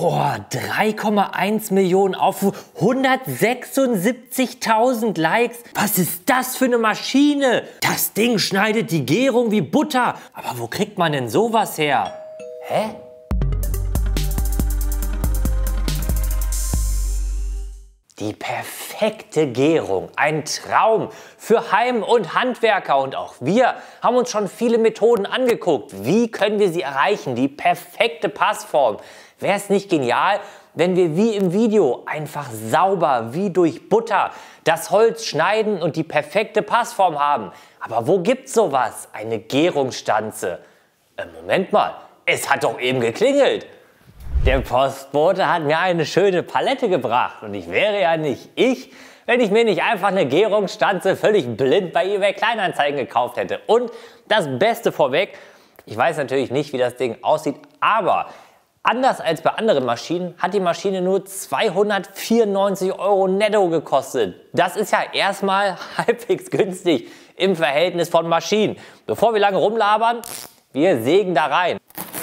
Oh, 3,1 Millionen Aufrufe, 176.000 Likes. Was ist das für eine Maschine? Das Ding schneidet die Gärung wie Butter. Aber wo kriegt man denn sowas her? Hä? Die perfekte Gärung, ein Traum für Heim- und Handwerker. Und auch wir haben uns schon viele Methoden angeguckt. Wie können wir sie erreichen? Die perfekte Passform. Wäre es nicht genial, wenn wir wie im Video einfach sauber, wie durch Butter, das Holz schneiden und die perfekte Passform haben? Aber wo gibt's sowas? Eine Gärungsstanze. Moment mal, es hat doch eben geklingelt. Der Postbote hat mir eine schöne Palette gebracht und ich wäre ja nicht ich, wenn ich mir nicht einfach eine Gärungsstanze völlig blind bei eBay Kleinanzeigen gekauft hätte. Und das Beste vorweg, ich weiß natürlich nicht, wie das Ding aussieht, aber anders als bei anderen Maschinen hat die Maschine nur 294 € netto gekostet. Das ist ja erstmal halbwegs günstig im Verhältnis von Maschinen. Bevor wir lange rumlabern, wir sägen da rein.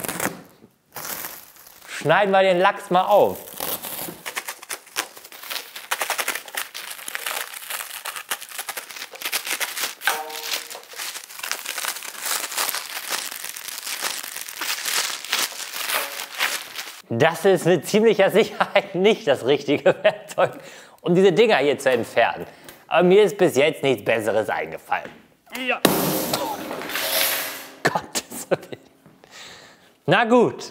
Schneiden wir den Lachs mal auf. Das ist mit ziemlicher Sicherheit nicht das richtige Werkzeug, um diese Dinger hier zu entfernen. Aber mir ist bis jetzt nichts Besseres eingefallen. Ja. Oh. Gottes Willen. Na gut.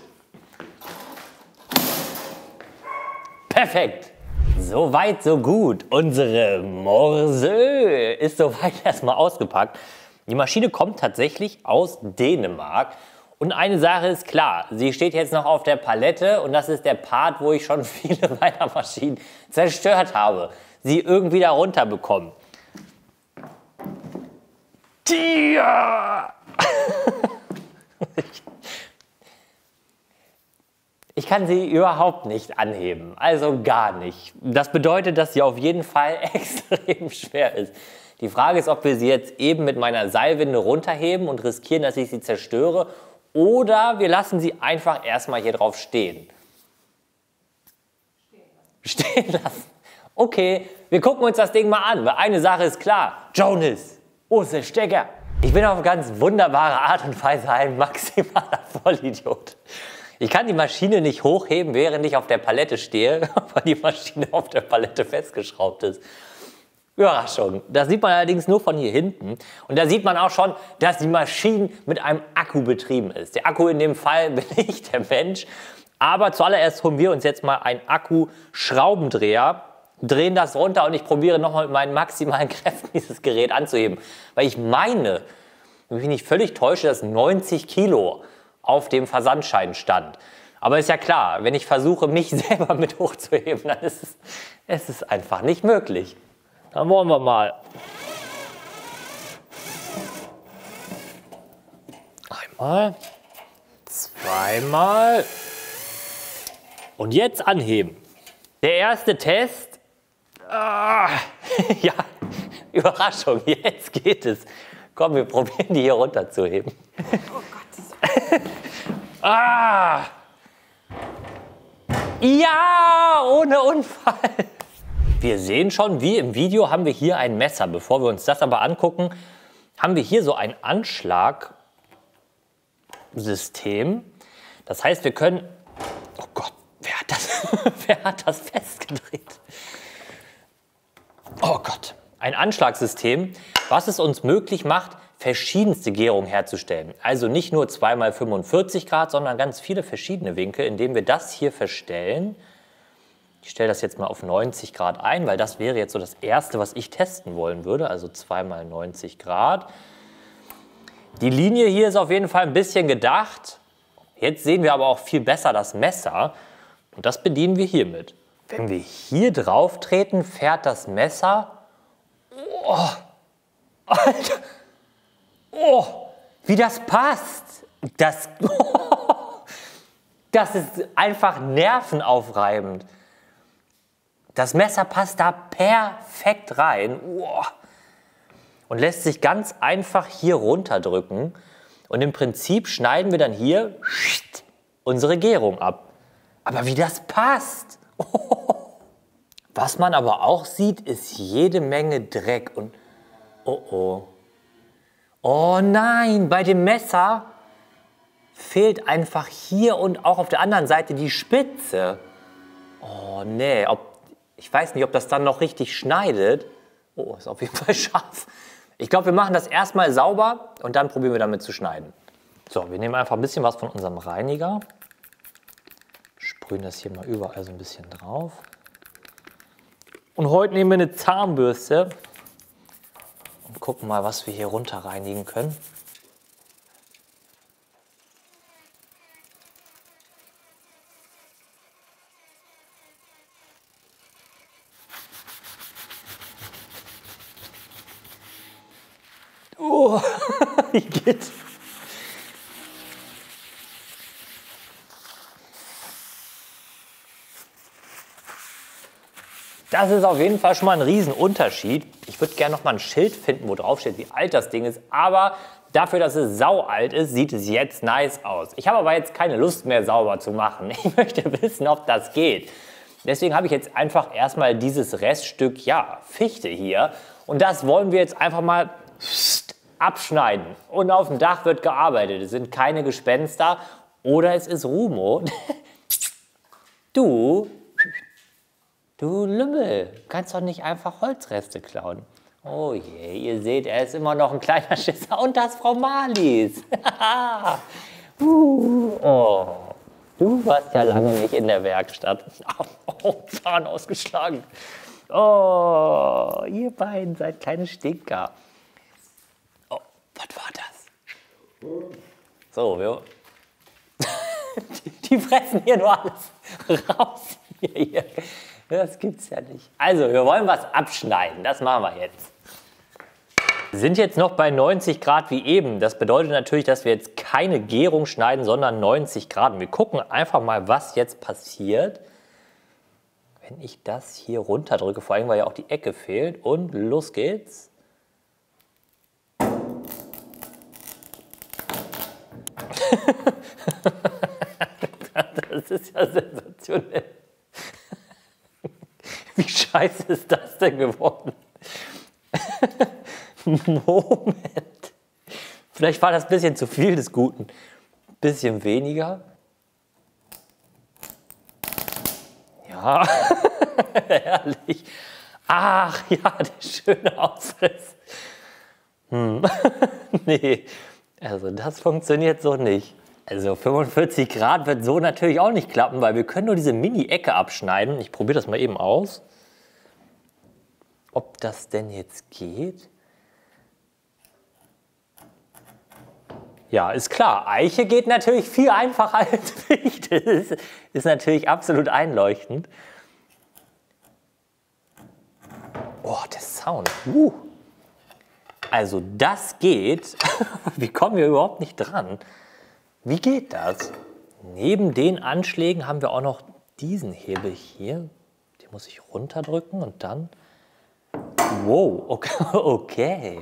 Perfekt. Soweit, so gut. Unsere Morse ist soweit erstmal ausgepackt. Die Maschine kommt tatsächlich aus Dänemark. Und eine Sache ist klar, sie steht jetzt noch auf der Palette und das ist der Part, wo ich schon viele meiner Maschinen zerstört habe. Sie irgendwie da runterbekommen. Tja! Ich kann sie überhaupt nicht anheben, also gar nicht. Das bedeutet, dass sie auf jeden Fall extrem schwer ist. Die Frage ist, ob wir sie jetzt eben mit meiner Seilwinde runterheben und riskieren, dass ich sie zerstöre, oder wir lassen sie einfach erstmal hier drauf stehen. Stehen lassen. Okay, wir gucken uns das Ding mal an, weil eine Sache ist klar. Jonas, wo ist der Stecker? Ich bin auf ganz wunderbare Art und Weise ein maximaler Vollidiot. Ich kann die Maschine nicht hochheben, während ich auf der Palette stehe, weil die Maschine auf der Palette festgeschraubt ist. Überraschung. Das sieht man allerdings nur von hier hinten. Und da sieht man auch schon, dass die Maschine mit einem Akku betrieben ist. Der Akku in dem Fall bin ich, der Mensch. Aber zuallererst holen wir uns jetzt mal einen Akku-Schraubendreher, drehen das runter und ich probiere nochmal mit meinen maximalen Kräften dieses Gerät anzuheben. Weil ich meine, wenn ich mich nicht völlig täusche, dass 90 Kilo auf dem Versandschein stand. Aber ist ja klar, wenn ich versuche, mich selber mit hochzuheben, dann ist es einfach nicht möglich. Dann wollen wir mal. Einmal, zweimal und jetzt anheben. Der erste Test. Ja, Überraschung, jetzt geht es. Komm, wir probieren die hier runterzuheben. Oh Gott. Ja, ohne Unfall. Wir sehen schon, wie im Video haben wir hier ein Messer. Bevor wir uns das aber angucken, haben wir hier so ein Anschlagsystem. Das heißt, wir können... Oh Gott, wer hat das festgedreht? Oh Gott. Ein Anschlagssystem, was es uns möglich macht, verschiedenste Gärungen herzustellen. Also nicht nur 2x45 Grad, sondern ganz viele verschiedene Winkel, indem wir das hier verstellen. Ich stelle das jetzt mal auf 90 Grad ein, weil das wäre jetzt so das Erste, was ich testen wollen würde. Also 2x90 Grad. Die Linie hier ist auf jeden Fall ein bisschen gedacht. Jetzt sehen wir aber auch viel besser das Messer. Und das bedienen wir hiermit. Wenn wir hier drauf treten, fährt das Messer... Oh, Alter! Oh, wie das passt. Das ist einfach nervenaufreibend. Das Messer passt da perfekt rein. Oh. Und lässt sich ganz einfach hier runterdrücken. Und im Prinzip schneiden wir dann hier unsere Gärung ab. Aber wie das passt. Was man aber auch sieht, ist jede Menge Dreck. Und oh oh. Oh nein, bei dem Messer fehlt einfach hier und auch auf der anderen Seite die Spitze. Oh nee, ich weiß nicht, ob das dann noch richtig schneidet. Oh, ist auf jeden Fall scharf. Ich glaube, wir machen das erstmal sauber und dann probieren wir damit zu schneiden. So, wir nehmen einfach ein bisschen was von unserem Reiniger. Sprühen das hier mal überall so ein bisschen drauf. Und heute nehmen wir eine Zahnbürste und gucken mal, was wir hier runter reinigen können. Oh, wie geht's? Das ist auf jeden Fall schon mal ein Riesenunterschied. Ich würde gerne noch mal ein Schild finden, wo drauf steht, wie alt das Ding ist. Aber dafür, dass es saualt ist, sieht es jetzt nice aus. Ich habe aber jetzt keine Lust mehr sauber zu machen. Ich möchte wissen, ob das geht. Deswegen habe ich jetzt einfach erstmal dieses Reststück, ja, Fichte hier. Und das wollen wir jetzt einfach mal abschneiden. Und auf dem Dach wird gearbeitet. Es sind keine Gespenster. Oder es ist Rumo. Du Lümmel, kannst doch nicht einfach Holzreste klauen. Oh je, ihr seht, er ist immer noch ein kleiner Schisser. Und das Frau Marlies. Oh, du warst ja lange nicht in der Werkstatt. Oh, Zahn ausgeschlagen. Oh, ihr beiden seid kleine Stinker. Oh, was war das? So, wir... Die fressen hier nur alles raus. Hier. Das gibt's ja nicht. Also, wir wollen was abschneiden. Das machen wir jetzt. Wir sind jetzt noch bei 90 Grad wie eben. Das bedeutet natürlich, dass wir jetzt keine Gärung schneiden, sondern 90 Grad. Und wir gucken einfach mal, was jetzt passiert, wenn ich das hier runterdrücke. Vor allem, weil ja auch die Ecke fehlt. Und los geht's. Das ist ja sensationell. Wie scheiße ist das denn geworden? Moment. Vielleicht war das ein bisschen zu viel des Guten. Ein bisschen weniger. Ja, herrlich. Ach ja, der schöne Aufriss. Nee, also das funktioniert so nicht. Also 45 Grad wird so natürlich auch nicht klappen, weil wir können nur diese Mini-Ecke abschneiden. Ich probiere das mal eben aus. Ob das denn jetzt geht? Ja, ist klar. Eiche geht natürlich viel einfacher als Fichte. Das ist natürlich absolut einleuchtend. Oh, der Sound. Also das geht. Wie kommen wir überhaupt nicht dran? Wie geht das? Neben den Anschlägen haben wir auch noch diesen Hebel hier. Den muss ich runterdrücken und dann... Wow, okay.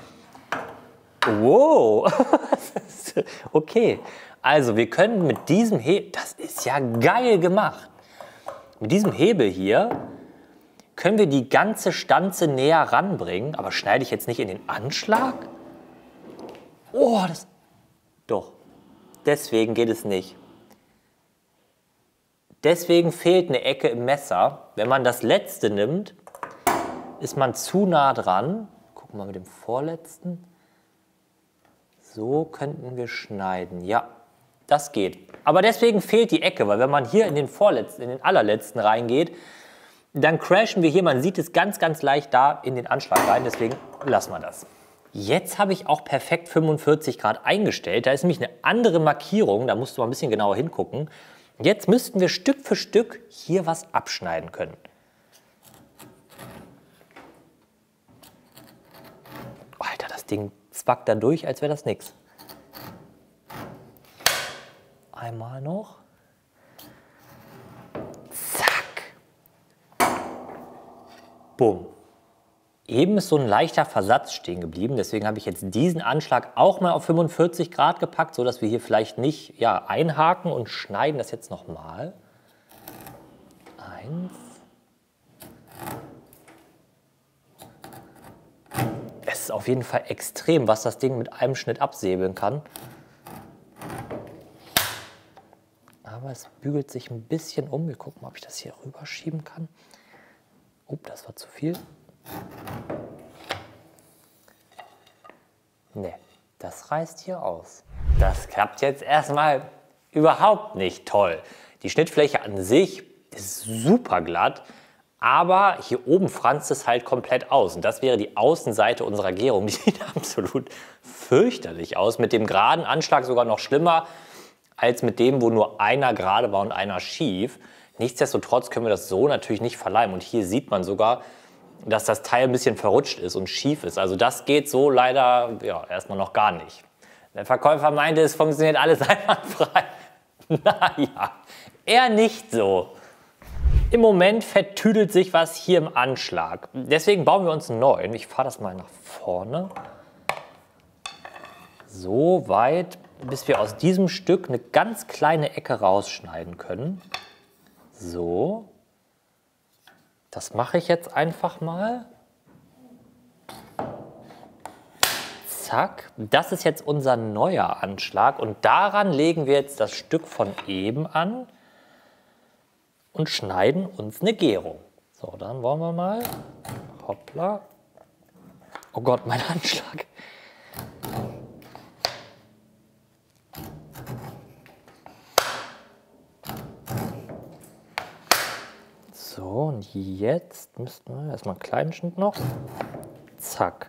Wow. Okay, also wir können mit diesem Hebel... Das ist ja geil gemacht. Mit diesem Hebel hier können wir die ganze Stanze näher ranbringen. Aber schneide ich jetzt nicht in den Anschlag? Oh, das... Doch. Deswegen geht es nicht. Deswegen fehlt eine Ecke im Messer. Wenn man das letzte nimmt, ist man zu nah dran. Gucken wir mal mit dem vorletzten. So könnten wir schneiden. Ja, das geht. Aber deswegen fehlt die Ecke, weil wenn man hier in den allerletzten reingeht, dann crashen wir hier. Man sieht es ganz, ganz leicht da in den Anschlag rein. Deswegen lassen wir das. Jetzt habe ich auch perfekt 45 Grad eingestellt. Da ist nämlich eine andere Markierung. Da musst du mal ein bisschen genauer hingucken. Jetzt müssten wir Stück für Stück hier was abschneiden können. Alter, das Ding zwackt da durch, als wäre das nix. Einmal noch. Zack. Bumm. Eben ist so ein leichter Versatz stehen geblieben, deswegen habe ich jetzt diesen Anschlag auch mal auf 45 Grad gepackt, sodass wir hier vielleicht nicht einhaken und schneiden das jetzt nochmal. 1. Es ist auf jeden Fall extrem, was das Ding mit einem Schnitt absäbeln kann. Aber es bügelt sich ein bisschen um. Wir gucken mal, ob ich das hier rüberschieben kann. Oh, das war zu viel. Ne, das reißt hier aus. Das klappt jetzt erstmal überhaupt nicht toll. Die Schnittfläche an sich ist super glatt, aber hier oben franzt es halt komplett aus. Und das wäre die Außenseite unserer Gärung. Die sieht absolut fürchterlich aus. Mit dem geraden Anschlag sogar noch schlimmer als mit dem, wo nur einer gerade war und einer schief. Nichtsdestotrotz können wir das so natürlich nicht verleimen. Und hier sieht man sogar, dass das Teil ein bisschen verrutscht ist und schief ist. Also das geht so leider ja, erstmal noch gar nicht. Der Verkäufer meinte, es funktioniert alles einwandfrei. Naja, eher nicht so. Im Moment vertüdelt sich was hier im Anschlag. Deswegen bauen wir uns einen neuen. Ich fahre das mal nach vorne. So weit, bis wir aus diesem Stück eine ganz kleine Ecke rausschneiden können. So. Das mache ich jetzt einfach mal. Zack. Das ist jetzt unser neuer Anschlag. Und daran legen wir jetzt das Stück von eben an und schneiden uns eine Gärung. So, dann wollen wir mal. Hoppla. Oh Gott, mein Anschlag. So, und jetzt müssten wir erstmal einen kleinen Schnitt noch. Zack.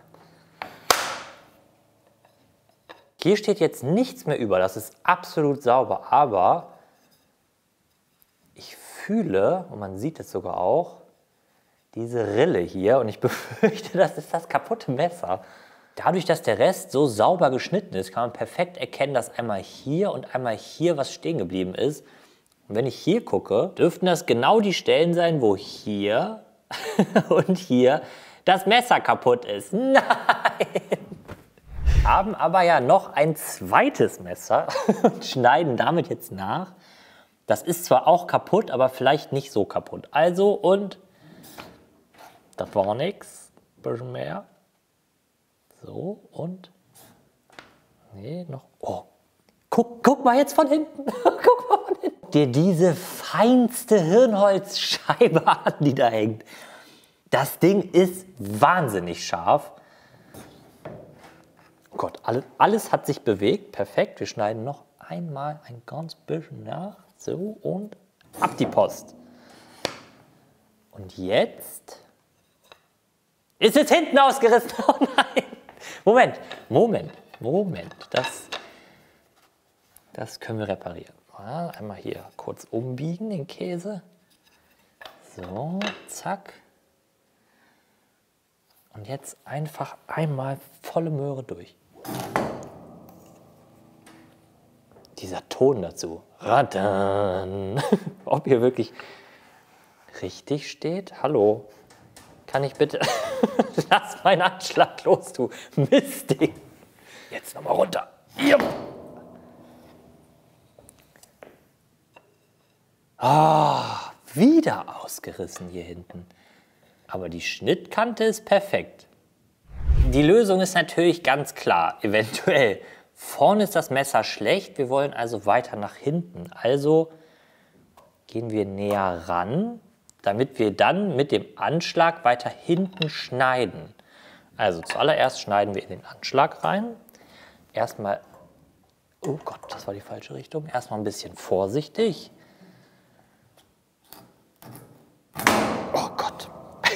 Hier steht jetzt nichts mehr über, das ist absolut sauber, aber ich fühle, und man sieht es sogar auch, diese Rille hier und ich befürchte, das ist das kaputte Messer. Dadurch, dass der Rest so sauber geschnitten ist, kann man perfekt erkennen, dass einmal hier und einmal hier was stehen geblieben ist. Und wenn ich hier gucke, dürften das genau die Stellen sein, wo hier und hier das Messer kaputt ist. Nein! Haben aber ja noch ein zweites Messer und schneiden damit jetzt nach. Das ist zwar auch kaputt, aber vielleicht nicht so kaputt. Also und das war nix. Ein bisschen mehr. So und nee, noch. Oh, guck mal jetzt von hinten. Guck mal von hinten. Dir diese feinste Hirnholzscheibe an, die da hängt. Das Ding ist wahnsinnig scharf. Oh Gott, alles hat sich bewegt. Perfekt. Wir schneiden noch einmal ein ganz bisschen nach. So und ab die Post. Und jetzt ist es hinten ausgerissen. Oh nein. Moment. Das können wir reparieren. Einmal hier kurz umbiegen, den Käse. So, zack. Und jetzt einfach einmal volle Möhre durch. Dieser Ton dazu. Radan. Ob ihr wirklich richtig steht? Hallo. Kann ich bitte... Lass meinen Anschlag los, du Mistding. Jetzt nochmal runter. Jupp. Ah, wieder ausgerissen hier hinten. Aber die Schnittkante ist perfekt. Die Lösung ist natürlich ganz klar, eventuell. Vorne ist das Messer schlecht, wir wollen also weiter nach hinten. Also gehen wir näher ran, damit wir dann mit dem Anschlag weiter hinten schneiden. Also zuallererst schneiden wir in den Anschlag rein. Erstmal, oh Gott, das war die falsche Richtung. Erstmal ein bisschen vorsichtig. Oh Gott.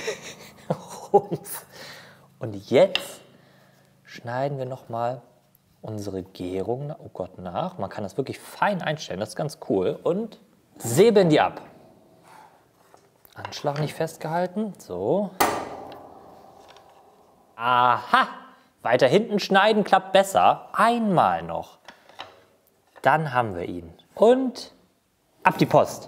Und jetzt schneiden wir nochmal unsere Gärung, oh Gott, nach. Man kann das wirklich fein einstellen, das ist ganz cool. Und säbeln die ab. Anschlag nicht festgehalten, so. Aha, weiter hinten schneiden klappt besser. Einmal noch. Dann haben wir ihn. Und ab die Post.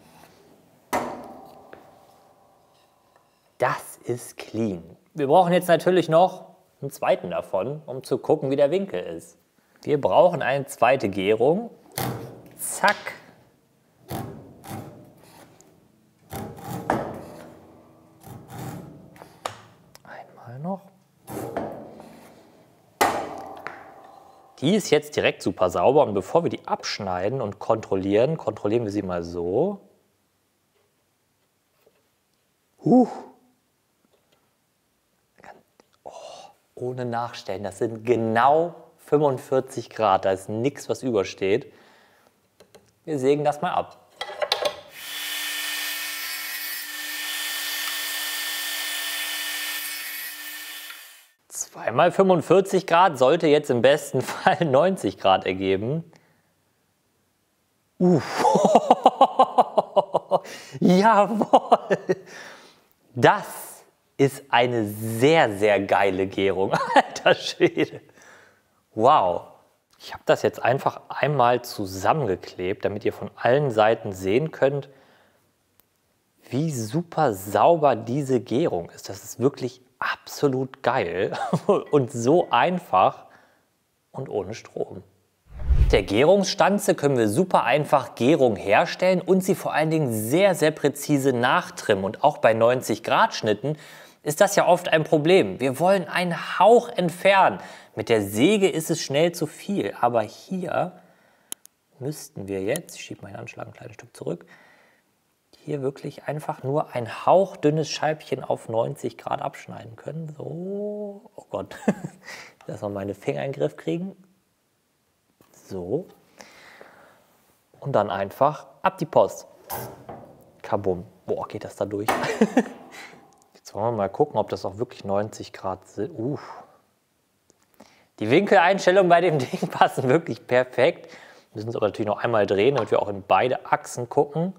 Das ist clean. Wir brauchen jetzt natürlich noch einen zweiten davon, um zu gucken, wie der Winkel ist. Wir brauchen eine zweite Gärung. Zack. noch. Die ist jetzt direkt super sauber und bevor wir die abschneiden und kontrollieren, kontrollieren wir sie mal so. Oh, ohne Nachstellen, das sind genau 45 Grad, da ist nichts, was übersteht. Wir sägen das mal ab. Zweimal 45 Grad sollte jetzt im besten Fall 90 Grad ergeben. Jawohl! Das ist eine sehr, sehr geile Gärung. Alter Schwede. Wow. Ich habe das jetzt einfach einmal zusammengeklebt, damit ihr von allen Seiten sehen könnt, wie super sauber diese Gärung ist. Das ist wirklich absolut geil und so einfach und ohne Strom. Mit der Gärungsstanze können wir super einfach Gärung herstellen und sie vor allen Dingen sehr, sehr präzise nachtrimmen. Und auch bei 90 Grad Schnitten ist das ja oft ein Problem. Wir wollen einen Hauch entfernen. Mit der Säge ist es schnell zu viel, aber hier müssten wir jetzt, ich schiebe meinen Anschlag ein kleines Stück zurück, hier wirklich einfach nur ein hauchdünnes Scheibchen auf 90 Grad abschneiden können. So, oh Gott, lass mal meine Finger in den Griff kriegen. So. Und dann einfach ab die Post. Kabum. Boah, geht das da durch. Jetzt wollen wir mal gucken, ob das auch wirklich 90 Grad sind. Die Winkeleinstellungen bei dem Ding passen wirklich perfekt. Wir müssen es aber natürlich noch einmal drehen, damit wir auch in beide Achsen gucken.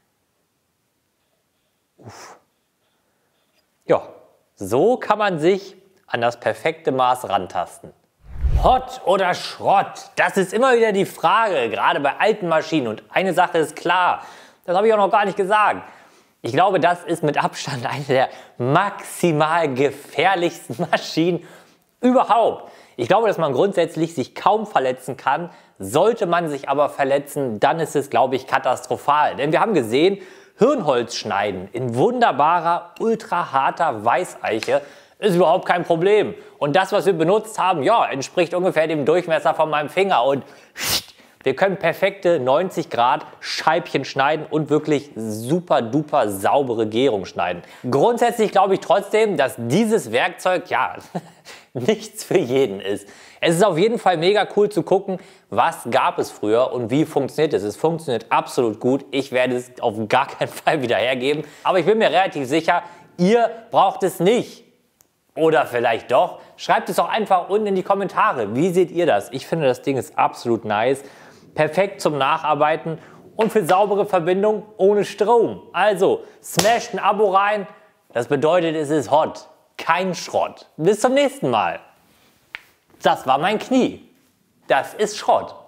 Ja, so kann man sich an das perfekte Maß rantasten. Hot oder Schrott? Das ist immer wieder die Frage, gerade bei alten Maschinen. Und eine Sache ist klar, das habe ich auch noch gar nicht gesagt. Ich glaube, das ist mit Abstand eine der maximal gefährlichsten Maschinen überhaupt. Ich glaube, dass man grundsätzlich sich kaum verletzen kann. Sollte man sich aber verletzen, dann ist es, glaube ich, katastrophal. Denn wir haben gesehen, Hirnholz schneiden in wunderbarer, ultra harter Weißeiche ist überhaupt kein Problem. Und das, was wir benutzt haben, ja, entspricht ungefähr dem Durchmesser von meinem Finger. Und wir können perfekte 90 Grad Scheibchen schneiden und wirklich super duper saubere Gärung schneiden. Grundsätzlich glaube ich trotzdem, dass dieses Werkzeug, ja, nichts für jeden ist. Es ist auf jeden Fall mega cool zu gucken, was gab es früher und wie funktioniert es. Es funktioniert absolut gut. Ich werde es auf gar keinen Fall wieder hergeben. Aber ich bin mir relativ sicher, ihr braucht es nicht. Oder vielleicht doch. Schreibt es doch einfach unten in die Kommentare. Wie seht ihr das? Ich finde, das Ding ist absolut nice. Perfekt zum Nacharbeiten und für saubere Verbindung ohne Strom. Also, smasht ein Abo rein. Das bedeutet, es ist hot. Kein Schrott. Bis zum nächsten Mal. Das war mein Knie. Das ist Schrott.